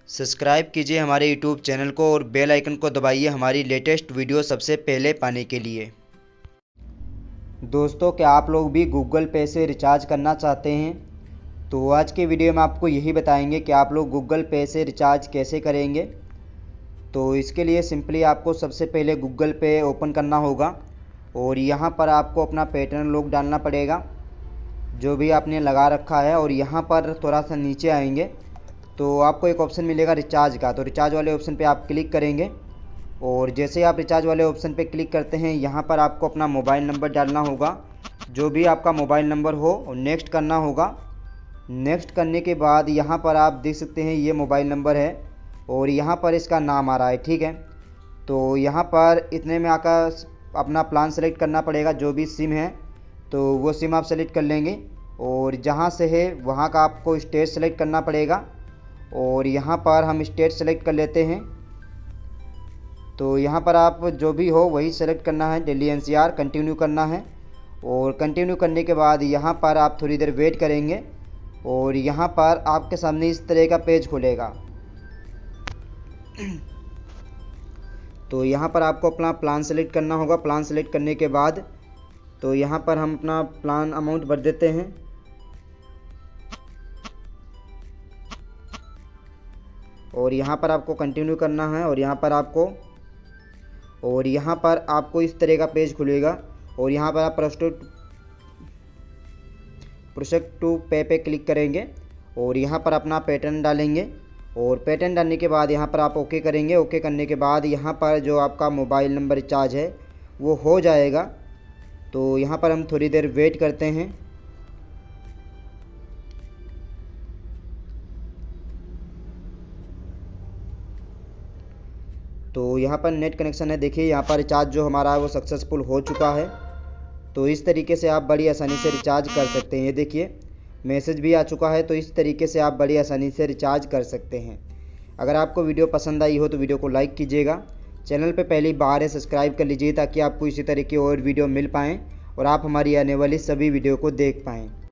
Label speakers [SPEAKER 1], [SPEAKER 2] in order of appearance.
[SPEAKER 1] Subscribe कीजिए हमारे YouTube channel को और बेल आइकन को दबाइए हमारी लेटेस्ट वीडियो सबसे पहले पाने के लिए। दोस्तों, क्या आप लोग भी गूगल पे से रिचार्ज करना चाहते हैं? तो आज के वीडियो में आपको यही बताएंगे कि आप लोग गूगल पे से रिचार्ज कैसे करेंगे। तो इसके लिए सिंपली आपको सबसे पहले गूगल पे ओपन करना होगा और यहाँ पर आपको अपना पैटर्न लॉक डालना पड़ेगा जो भी आपने लगा रखा है। और यहाँ पर थोड़ा सा नीचे आएंगे तो आपको एक ऑप्शन मिलेगा रिचार्ज का। तो रिचार्ज वाले ऑप्शन पे आप क्लिक करेंगे और जैसे ही आप रिचार्ज वाले ऑप्शन पे क्लिक करते हैं यहाँ पर आपको अपना मोबाइल नंबर डालना होगा, जो भी आपका मोबाइल नंबर हो, और नेक्स्ट करना होगा। नेक्स्ट करने के बाद यहाँ पर आप देख सकते हैं ये मोबाइल नंबर है और यहाँ पर इसका नाम आ रहा है, ठीक है। तो यहाँ पर इतने में आकर अपना प्लान सेलेक्ट करना पड़ेगा, जो भी सिम है तो वो सिम आप सेलेक्ट कर लेंगे और जहाँ से है वहाँ का आपको स्टेट सेलेक्ट करना पड़ेगा। और यहाँ पर हम स्टेट सेलेक्ट कर लेते हैं। तो यहाँ पर आप जो भी हो वही सेलेक्ट करना है, दिल्ली एनसीआर कंटिन्यू करना है। और कंटिन्यू करने के बाद यहाँ पर आप थोड़ी देर वेट करेंगे और यहाँ पर आपके सामने इस तरह का पेज खुलेगा। तो यहाँ पर आपको अपना प्लान सेलेक्ट करना होगा। प्लान सेलेक्ट करने के बाद तो यहाँ पर हम अपना प्लान अमाउंट भर देते हैं और यहाँ पर आपको कंटिन्यू करना है। और यहाँ पर आपको इस तरह का पेज खुलेगा और यहाँ पर आप प्रोसेस टू पे पे क्लिक करेंगे और यहाँ पर अपना पैटर्न डालेंगे। और पैटर्न डालने के बाद यहाँ पर आप ओके करेंगे। ओके करने के बाद यहाँ पर जो आपका मोबाइल नंबर रिचार्ज है वो हो जाएगा। तो यहाँ पर हम थोड़ी देर वेट करते हैं। तो यहाँ पर नेट कनेक्शन है, देखिए यहाँ पर रिचार्ज जो हमारा है वो सक्सेसफुल हो चुका है। तो इस तरीके से आप बड़ी आसानी से रिचार्ज कर सकते हैं। ये देखिए मैसेज भी आ चुका है। तो इस तरीके से आप बड़ी आसानी से रिचार्ज कर सकते हैं। अगर आपको वीडियो पसंद आई हो तो वीडियो को लाइक कीजिएगा। चैनल पे पहली बार है सब्सक्राइब कर लीजिए ताकि आपको इसी तरह की और वीडियो मिल पाएँ और आप हमारी आने वाली सभी वीडियो को देख पाएँ।